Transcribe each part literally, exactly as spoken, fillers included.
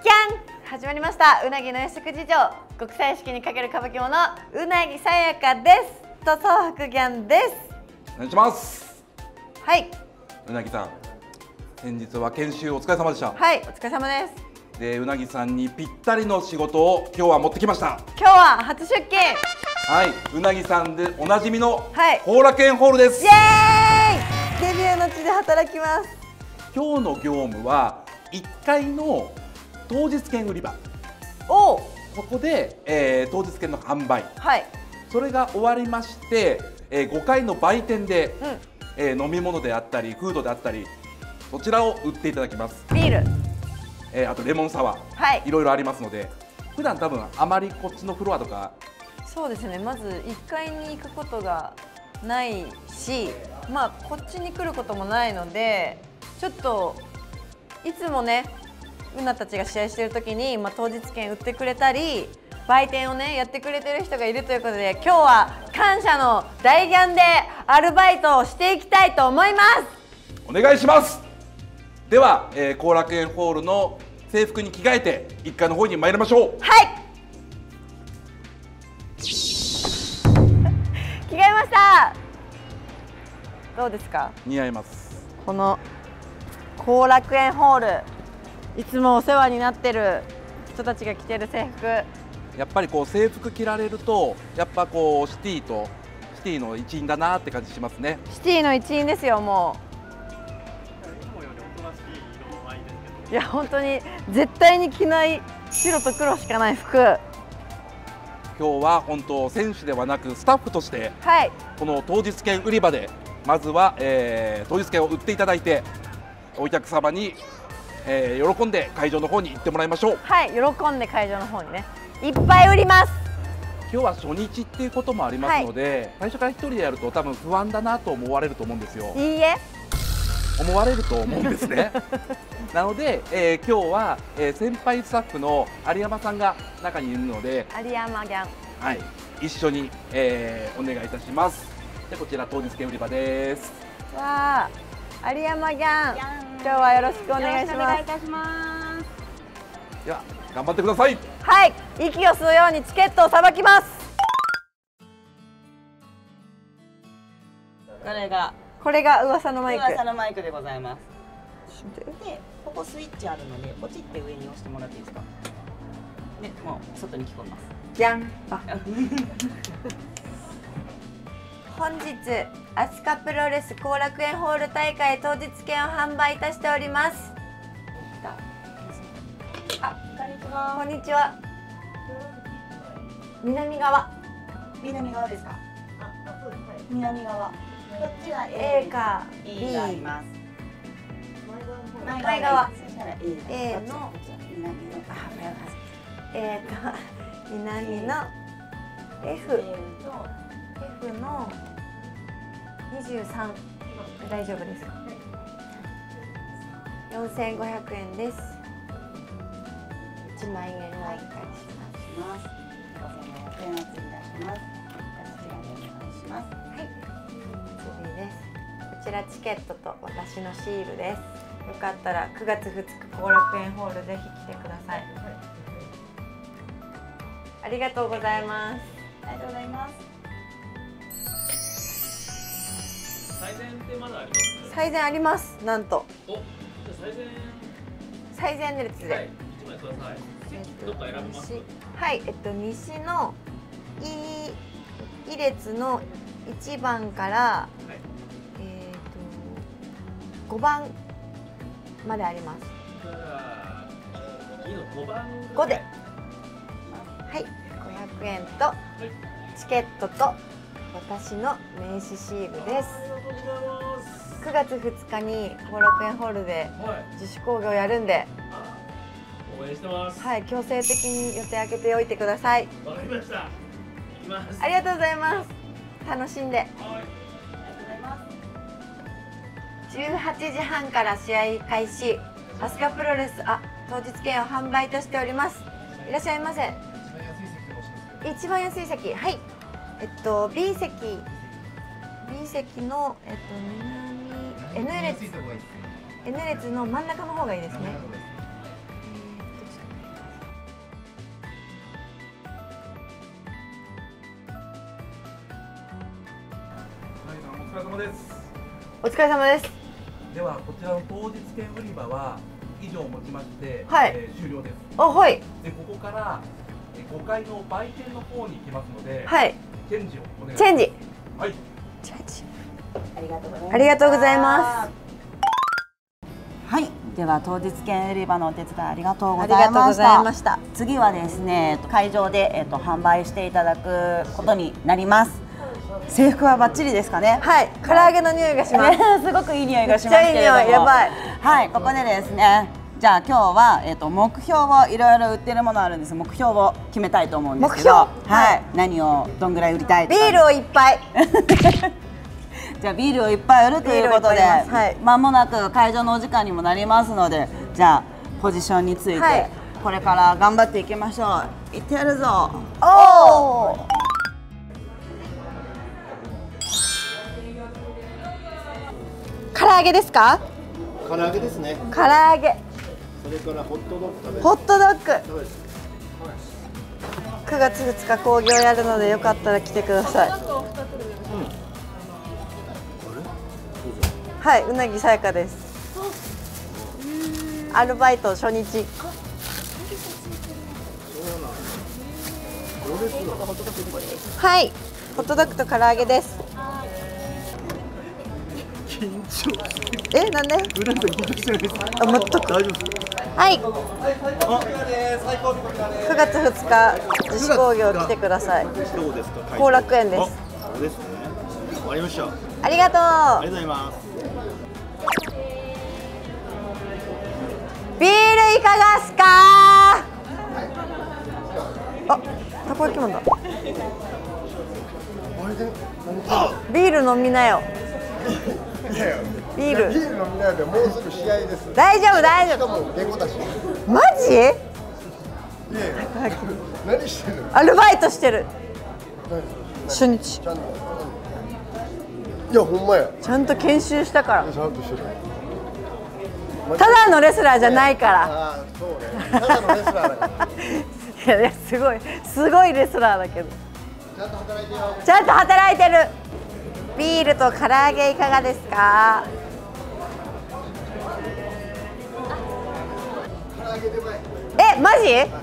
キャン始まりました。うなぎの養殖事情、国際式にかける歌舞伎者うなぎさやかですと総福ギャンです。 お願いします。 はい、 うなぎさん、先日は研修お疲れ様でした。 はい、お疲れ様です。 で、うなぎさんにぴったりの仕事を今日は持ってきました。 今日は初出勤。 はい、うなぎさんでおなじみのはい後楽園ホールです。 イエーイ、デビューの地で働きます。 今日の業務はいっかいの当日券売り場、 おお、 ここで、えー、当日券の販売、 はい、 それが終わりまして、えー、ごかいの売店で、 うん、 えー、飲み物であったりフードであったりそちらを売っていただきます。 ビール、 えー、あとレモンサワー、 はい、 いろいろありますので、普段多分あまりこっちのフロアとか、 そうですね、まずいっかいに行くことがないし、まあこっちに来ることもないので、ちょっといつもねうなたちが試合してる時に、まあ、当日券売ってくれたり売店をねやってくれてる人がいるということで、今日は感謝の大ギャンでアルバイトをしていきたいと思います。 お願いします。では後、えー、楽園ホールの制服に着替えていっかいの方に参りましょう。 はい、着替えました。どうですか？ 似合います。 この後楽園ホール、いつもお世話になってる人たちが着てる制服、 やっぱりこう制服着られるとやっぱこうシティとシティの一員だなって感じしますね。 シティの一員ですよ。もういや本当に絶対に着ない白と黒しかない服。 今日は本当選手ではなくスタッフとしてはい、 この当日券売り場でまずは、えー、当日券を売っていただいてお客様に、えー、喜んで会場の方に行ってもらいましょう。 はい、喜んで会場の方にねいっぱい売ります。 今日は初日っていうこともありますので、はい、最初から一人でやると多分不安だなと思われると思うんですよ。 いいえ、 思われると思うんですねなので、えー、今日は、えー、先輩スタッフの有山さんが中にいるので、 有山ギャン、 はい、一緒に、えー、お願いいたします。でこちら当日券売り場です。 わあ、有山ギャン、今日はよろしくお願いします。 お願いいたします。 では頑張ってください。 はい、息を吸うようにチケットをさばきます。 これがこれが噂のマイク。 噂のマイクでございます。で、ここスイッチあるので、ポチって上に押してもらっていいですか。で、もう外に聞こえます。 じゃん。あ本日アスカプロレス後楽園ホール大会当日券を販売いたしております。 あ、こんにちは。 こんにちは。南側。 南側ですか。あ、そうです。南側。こっちが A か B があります。 前側。 そしたら A の。 A の南の。 あ、えっと南の F。F のにじゅうさん。大丈夫ですか。よんせんごひゃくえんです。いちまんえんをお返しします。 ごせんごひゃくえんお釣り出します。こちらでお願いします。 はい、次です。こちらチケットと私のシールです。よかったらくがつふつか後楽園ホールぜひ来てください。ありがとうございます。 ありがとうございます。 最善ってまだあります？ 最善あります。なんと。 お、じゃあ最善。 最善列で。 はい、一枚ください。どっか選びます？ はい、えっと西のいい列のいちばんから、はい、えっとごばんまであります。 じゃあいいのごばん。 ごで。はい、ごひゃくえんと、はい、チケットと私の名刺シールです。くがつふつかに後楽園ホールで自主興行やるんで、 応援してます。 はい、強制的に予定開けておいてください。 わかりました。行きます。 ありがとうございます。楽しんで。 はい。 じゅうはちじはんから試合開始。アスカプロレス、あ、当日券を販売いたしております。いらっしゃいませ。一番安い席、はい。えっと B 席、B 席のえっと南 N 列、N 列の真ん中の方がいいですね。えー、っとちょっと様です。 お疲れ様です。 ではこちらの当日券売り場は以上をもちまして、 はいえー終了です。 あ、はい。 でここからえーごかいの売店の方に行きますので、 はい。 チェンジをお願いします。 チェンジ。 はい。 チェンジ。 ありがとうございます。 ありがとうございます。 はい、では当日券売り場のお手伝いありがとうあごりがとうございましざいましたた。 次はですね、会場でえっと販売していただくことになります。制服はバッチリですかね。 はい。唐揚げの匂いがします。 すごくいい匂いがしますけれども。 めっちゃいい匂いやばい。 はい、ここでですね。じゃあ今日はえっと目標をいろいろ売ってるものあるんです。目標を決めたいと思うんですけど、 目標はい、 はい何をどんぐらい売りたいとか。 ビールをいっぱい。 じゃあビールをいっぱい売るということで、 ビールをいっぱい売りますはいまもなく会場のお時間にもなりますので、じゃあポジションについて、 はいこれから頑張っていきましょう。いってやるぞ。 おお。唐揚げですか？ 唐揚げですね。 唐揚げ。 それからホットドッグ食べホットドッグ。 食べてくがつふつか興行やるのでよかったら来てください。はい、うなぎさやかです。アルバイト初日。はい、ホットドッグと唐揚げです。 緊張え、なんで？ ブランド緊張してないですか？ あ、全く。 大丈夫ですはい。くがつふつか自主興行来てください。 どうですか？ 後楽園です。 あ、そうですね。わかりました。 ありがとあう。 りがとうございます。 ビールいかがっすか？あ、たこ焼きもんだ。ビール飲みなよ。ビール。 ビール飲みないでもうすぐ試合です。 大丈夫大丈夫。 もうデコだし。 マジ？ いや何してるの？ アルバイトしてる。初日。 ちゃんと。いやほんまや。 ちゃんと研修したから。 ちゃんとしてる。 ただのレスラーじゃないから。 ああそうね。ただのレスラーだから。 いやいやすごいすごいレスラーだけど。 ちゃんと働いてよ。 ちゃんと働いてる。ビールと唐揚げいかがですか？え、マジ？イエ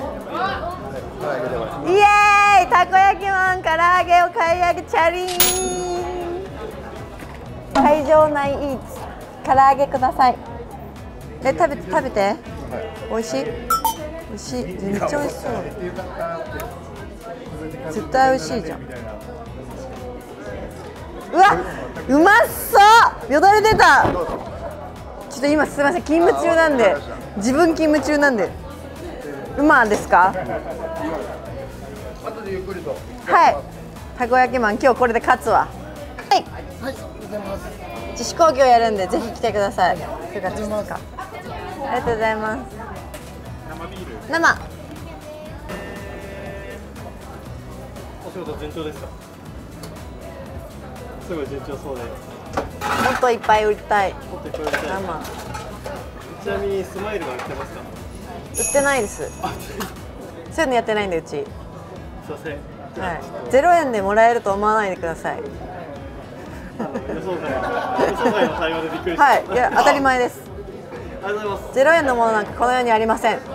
ーイ、たこ焼きマン、唐揚げを買い上げチャリーン。会場内イーツ、唐揚げください。え、食べて食べて。美味しい？美味しい。めっちゃ美味しそう。絶対美味しいじゃん。うわ、うまそう。よだれ出た。ちょっと今すみません、勤務中なんで、自分勤務中なんで。うまですか？ 後でゆっくりと。 はい。たこ焼きマン、今日これで勝つわ。はい。 はい。ございます。 自主興行やるんで、ぜひ来てください。くがつふつか。ありがとうございます。 生ビール。 生。 お仕事順調ですか？すごい順調そうで。 もっといっぱい売りたい。 もっといっぱい売りたい。 生。 ちなみにスマイルは売ってますか？ 売ってないです。そういうのやってないんで、うち。 すいません。 はい。ゼロえんでもらえると思わないでください。 あの予想外予想外の対応でびっくりしました。 はい。いや、当たり前です。 ありがとうございます。 ゼロえんのものなんかこの世にありません。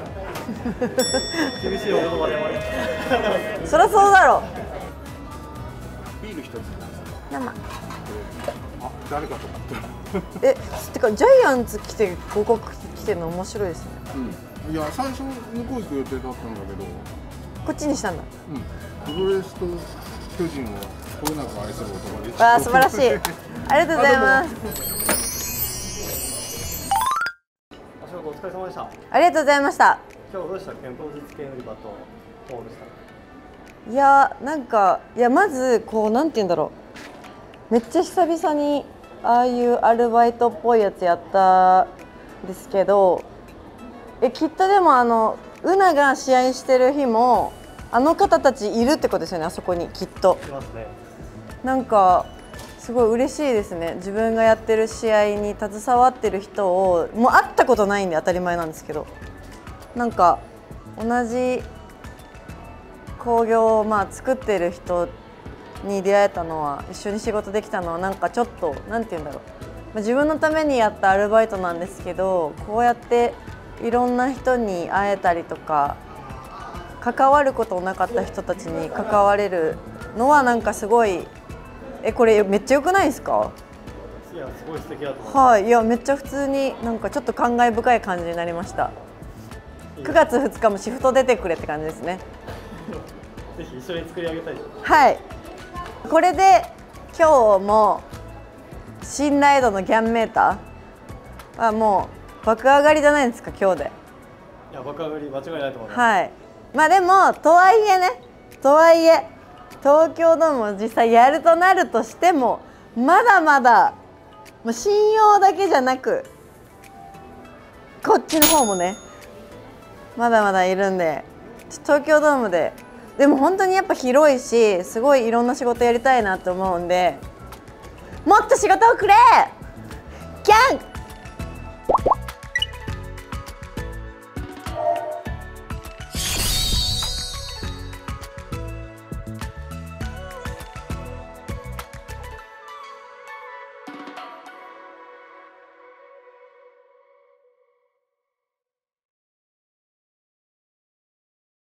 厳しいお言葉でもあります。 そりゃそうだろう。 ビール一つ。 生。 あ、誰かと思った。 え、てかジャイアンツ来て広告来てるの面白いですね。 うん。いや最初向こう行く予定だったんだけど。 こっちにしたんだ。 うん。プロレスと巨人をこよなく愛する男です。 わあ、素晴らしい。ありがとうございます。 お仕事お疲れ様でした。 ありがとうございました。 今日どうでしたっけ？当日券売り場とホールした。 いや、なんか、いや、まず、こう、なんて言うんだろう。めっちゃ久々に、ああいうアルバイトっぽいやつやったんですけど。え、きっとでも、あの、ウナが試合してる日も。あの方たちいるってことですよね、あそこに、きっと。 いますね。 なんか。すごい嬉しいですね。自分がやってる試合に携わってる人をもう会ったことないんで当たり前なんですけど、なんか同じ興行をまあ作ってる人に出会えたのは、一緒に仕事できたのはなんかちょっとなんて言うんだろう、まあ、自分のためにやったアルバイトなんですけど、こうやっていろんな人に会えたりとか関わることなかった人たちに関われるのはなんかすごい、えこれめっちゃ良くないですか？ いや、すごい素敵だと思います。 はい、いやめっちゃ普通になんかちょっと感慨深い感じになりました。くがつふつかもシフト出てくれって感じですね。 ぜひ一緒に作り上げたいです。 はい、これで今日も信頼度のギャンメーターはもう爆上がりじゃないですか今日で。 いや、爆上がり間違いないと思います。 はい、まあでもとはいえね、とはいえ東京ドームを実際やるとなるとしても、まだまだもう信用だけじゃなくこっちの方もねまだまだいるんで、東京ドームででも本当にやっぱ広いし、すごいいろんな仕事やりたいなと思うんで、もっと仕事をくれギャン